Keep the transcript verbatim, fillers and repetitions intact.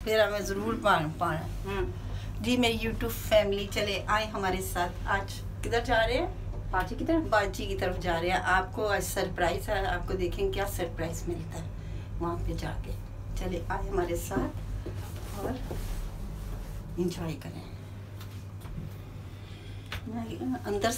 फिर हमें ज़रूर पाना। जी मेरी यूट्यूब फैमिली, चले आए हमारे साथ। आज किधर जा रहे हैं? बाजी की तरफ बाजी की तरफ जा रहे हैं। आपको आज सरप्राइज है, आपको देखेंगे क्या सरप्राइज मिलता है वहाँ पे जाके। चले आए हमारे साथ और इंजॉय करें। अंदर